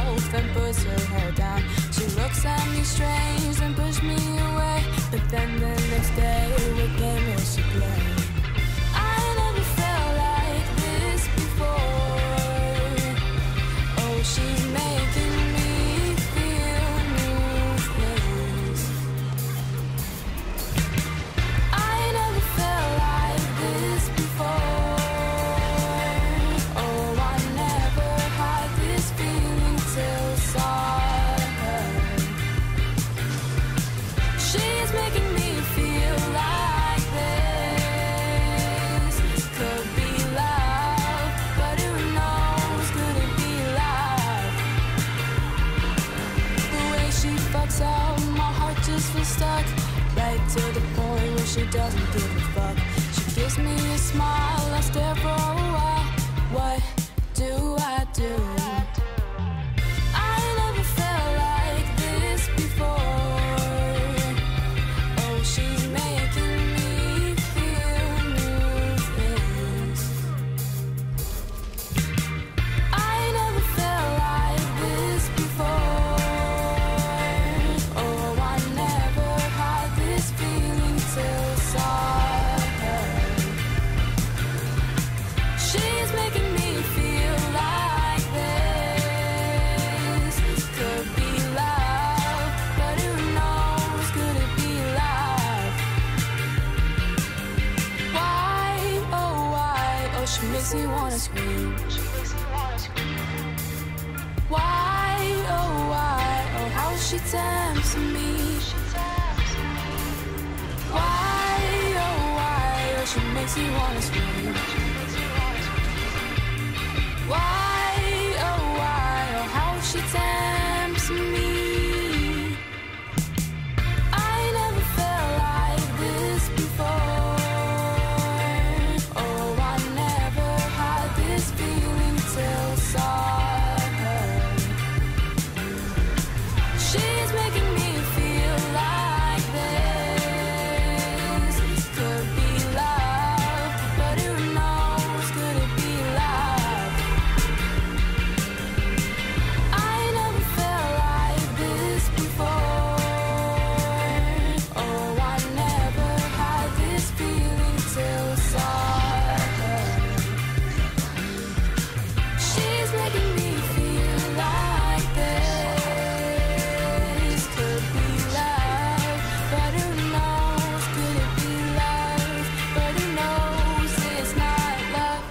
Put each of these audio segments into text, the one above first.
herself and puts her hair down. She looks at me strange and pushes me away. But then the next day, what game will she play? I never felt like this before. Oh, she's making me feel new things. I never felt like this before. Oh, I never had this feeling till saw her. She's making me feel like this could be love, but who knows, could it be love? The way she fucks up, my heart just feels stuck, right to the point where she doesn't give a fuck. She gives me a smile, I stare for a while. What do I do? I never felt like this before. Oh, she's making me feel new things. I never felt like this before. Oh, I never had this feeling till saw her. She's making me feel like this could be love, but who knows, could it be love? Why, oh why, oh she makes me wanna scream. Why, oh how she tempts me. Why, oh she makes me wanna scream. Why, oh how she tempts me. I never felt like this before. Oh, I never had this feeling till saw her. She's making me feel like this could be love, but who knows, could it be love? I never felt like this before. Oh, I never had this feeling till saw her. She's making me feel like this could be love, but who knows, could it be love? But who knows, it's not love.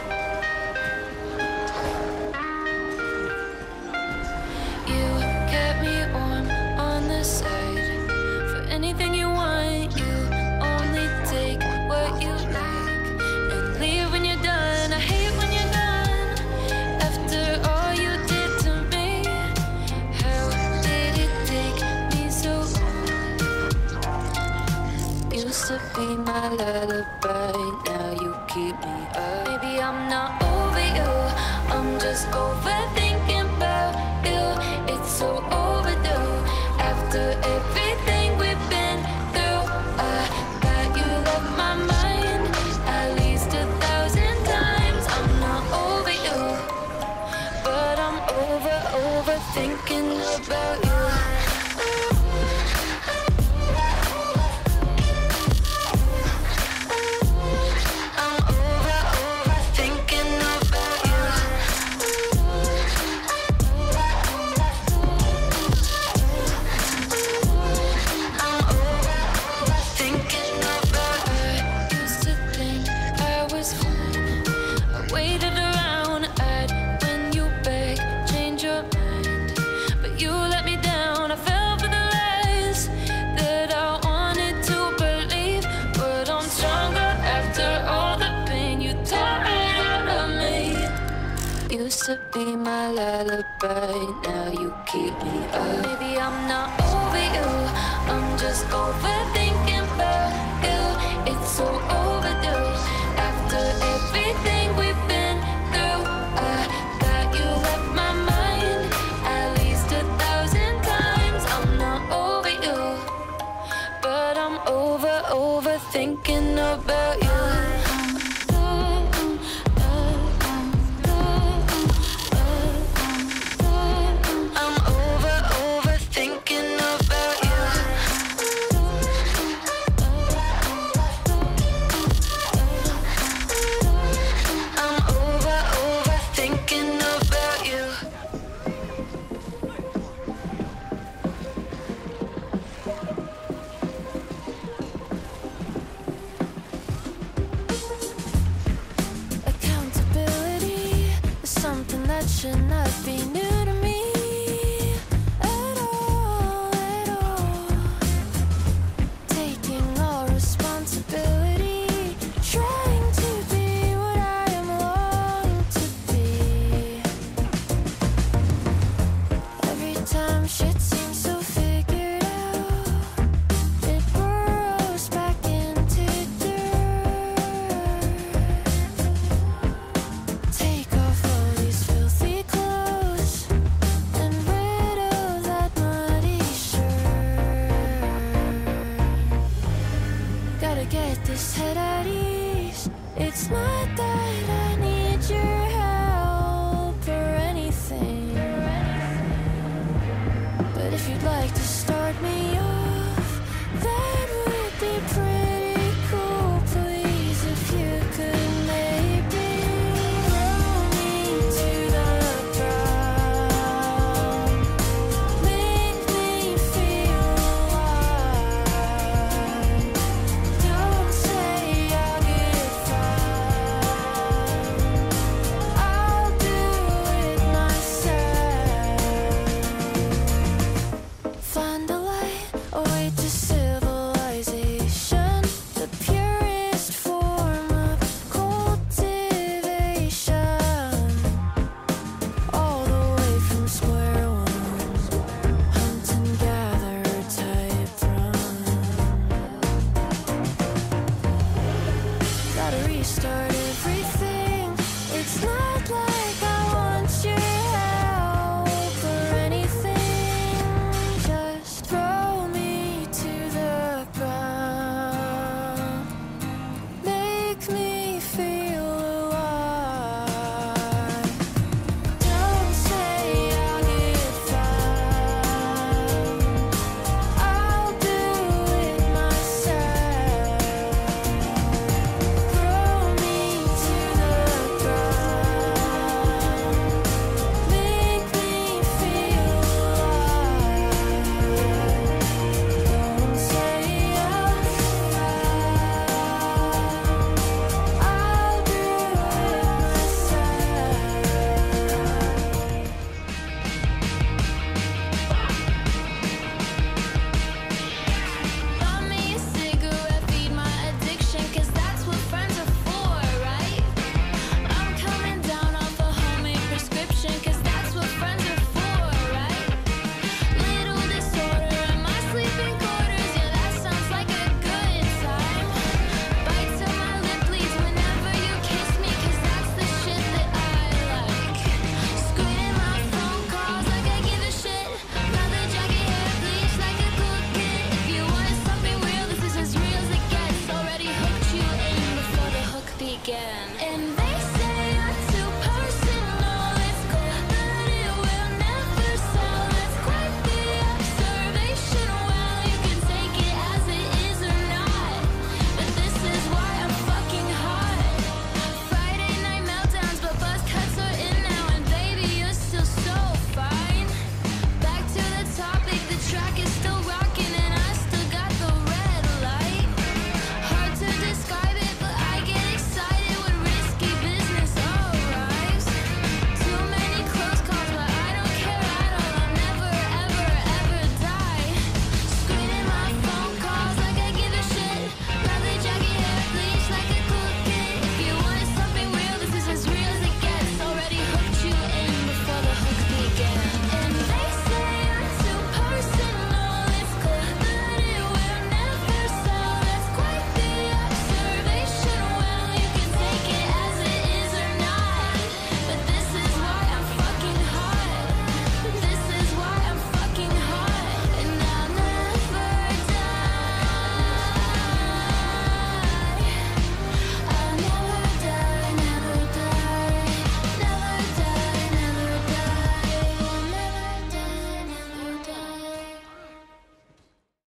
You kept me warm on the side. For anything you want, you only take what you like and leave when you're done. I hate when you're done. After all you did to me, how did it take me so long? Used to be my lullaby, now you keep me up. Maybe I'm not over you, I'm just overthinking about you. It's so overdue. After everything we've been through, I got you left my mind at least 1,000 times. I'm not over you, but I'm overthinking about you. I'm overthinking about you. I'm overthinking about her. Used to think I was fine. I waited around at when you begged, change your mind, but you let me down. I fell for the lies that I wanted to believe, but I'm stronger after all the pain you tore right out of me. Used to be my lullaby, now you keep me up. Maybe I'm not over you, I'm just overthinking about you. It's so overdue. After everything we've been through, I got you left my mind at least 1,000 times. I'm not over you, but I'm overthinking about you. should not be new to me at all, at all. Taking all responsibility, trying to be what I am longing to be. Every time shit seems so figured out, it burrows back into dirt. Take off all these filthy clothes and rid of that muddy shirt. Gotta get this head at ease. It's not that I need your help or anything, but if you'd like to start me off,